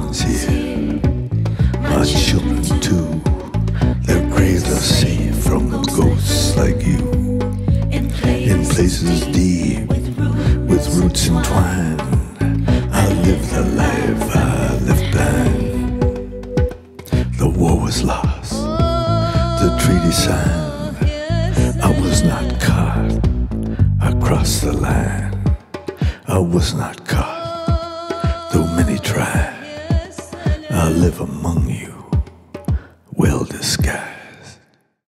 ones here, my children too. Their graves are safe from ghosts like you. In places deep, with roots entwined, I live the life I left behind. The war was lost, the treaty signed. I was not caught across the line. I was not caught, though many tried. I live among you.